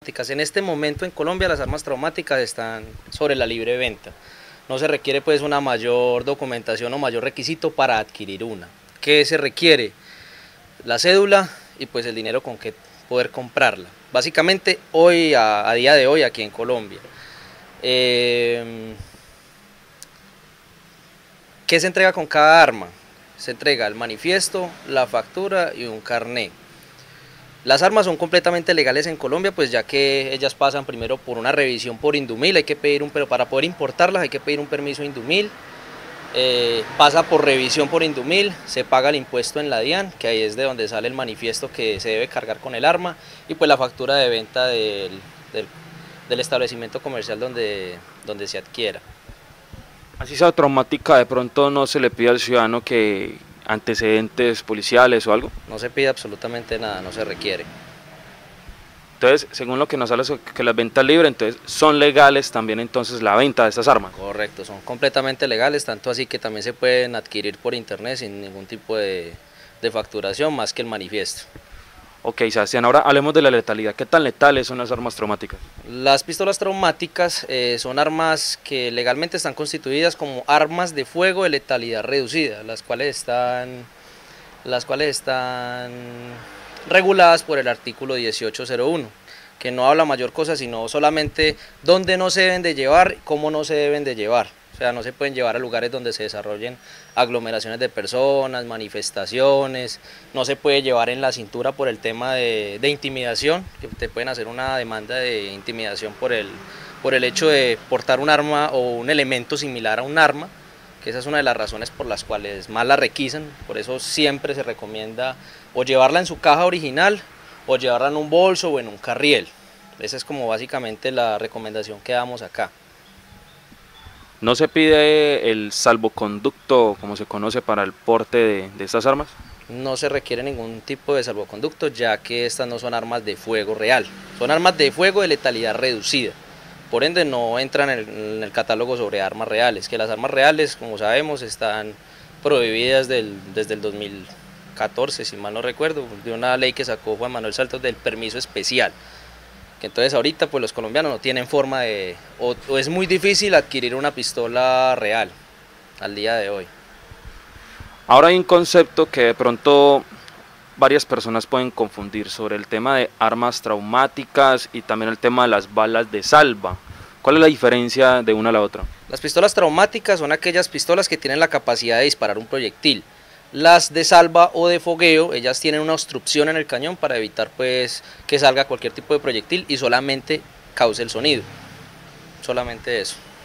En este momento en Colombia las armas traumáticas están sobre la libre venta. No se requiere pues una mayor documentación o mayor requisito para adquirir una. ¿Qué se requiere? La cédula y pues el dinero con que poder comprarla. Básicamente hoy, a día de hoy aquí en Colombia. ¿Qué se entrega con cada arma? Se entrega el manifiesto, la factura y un carné. Las armas son completamente legales en Colombia, pues ya que ellas pasan primero por una revisión por Indumil, pero para poder importarlas hay que pedir un permiso Indumil, pasa por revisión por Indumil, se paga el impuesto en la DIAN, que ahí es de donde sale el manifiesto que se debe cargar con el arma, y pues la factura de venta del establecimiento comercial donde se adquiera. Así sea traumática, de pronto no se le pide al ciudadano que antecedentes policiales o algo. No se pide absolutamente nada, no se requiere. Entonces, según lo que nos habla, que las ventas libres, entonces son legales también entonces la venta de estas armas. Correcto, son completamente legales, tanto así que también se pueden adquirir por internet sin ningún tipo de facturación más que el manifiesto. Ok, Sebastián, ahora hablemos de la letalidad. ¿Qué tan letales son las armas traumáticas? Las pistolas traumáticas son armas que legalmente están constituidas como armas de fuego de letalidad reducida, las cuales están reguladas por el artículo 1801, que no habla mayor cosa sino solamente dónde no se deben de llevar, cómo no se deben de llevar. O sea, no se pueden llevar a lugares donde se desarrollen aglomeraciones de personas, manifestaciones, no se puede llevar en la cintura por el tema de intimidación, que te pueden hacer una demanda de intimidación por el hecho de portar un arma o un elemento similar a un arma, que esa es una de las razones por las cuales más la requisan. Por eso siempre se recomienda o llevarla en su caja original o llevarla en un bolso o en un carriel. Esa es como básicamente la recomendación que damos acá. ¿No se pide el salvoconducto, como se conoce, para el porte de estas armas? No se requiere ningún tipo de salvoconducto, ya que estas no son armas de fuego real, son armas de fuego de letalidad reducida. Por ende no entran en el catálogo sobre armas reales, que las armas reales, como sabemos, están prohibidas desde el 2014, si mal no recuerdo, de una ley que sacó Juan Manuel Santos del permiso especial. Que entonces ahorita pues los colombianos no tienen forma de, o es muy difícil adquirir una pistola real al día de hoy. Ahora hay un concepto que de pronto varias personas pueden confundir sobre el tema de armas traumáticas y también el tema de las balas de salva. ¿Cuál es la diferencia de una a la otra? Las pistolas traumáticas son aquellas pistolas que tienen la capacidad de disparar un proyectil. Las de salva o de fogueo, ellas tienen una obstrucción en el cañón para evitar pues que salga cualquier tipo de proyectil y solamente cause el sonido, solamente eso.